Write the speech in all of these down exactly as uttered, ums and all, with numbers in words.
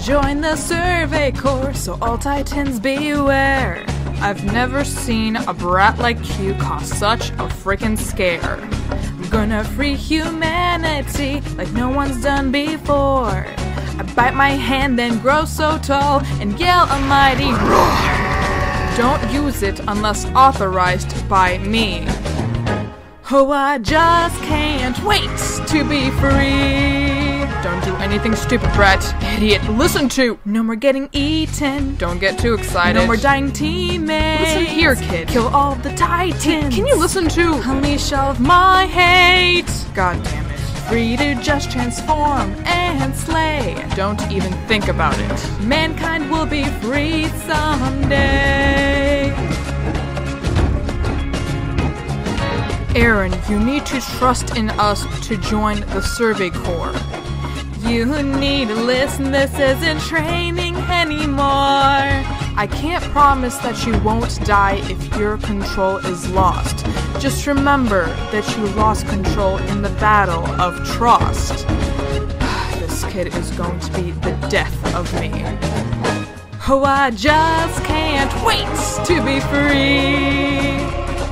Join the Survey Corps, so all Titans beware. I've never seen a brat like you cause such a freaking scare. I'm gonna free humanity like no one's done before. I bite my hand and grow so tall and yell a mighty roar. Don't use it unless authorized by me. Oh, I just can't wait to be free. Don't do anything stupid, Brett. Idiot, listen to. No more getting eaten. Don't get too excited. No more dying teammates. Listen here, kid. Kill all the Titans. Can you listen to? Unleash all of my hate. God damn it. Free to just transform and slay. Don't even think about it. Mankind will be free someday. Aaron, you need to trust in us to join the Survey Corps. You need to listen, this isn't training anymore. I can't promise that you won't die if your control is lost. Just remember that you lost control in the battle of trust. This kid is going to be the death of me. Oh, I just can't wait to be free.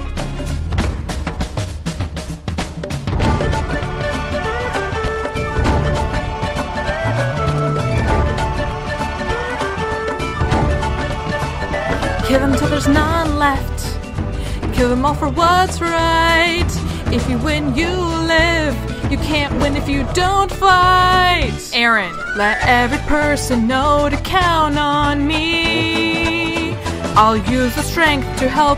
Kill them till there's none left. Kill them all for what's right. If you win, you live. You can't win if you don't fight. Aaron, let every person know to count on me. I'll use the strength to help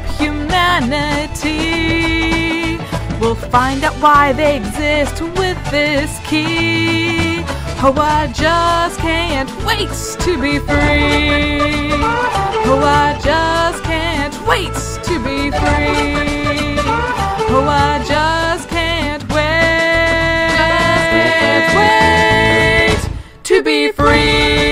humanity. We'll find out why they exist with this key. Oh, I just can't wait to be free. Oh, I just can't wait to be free. Oh, I just can't wait, just can't wait to be free.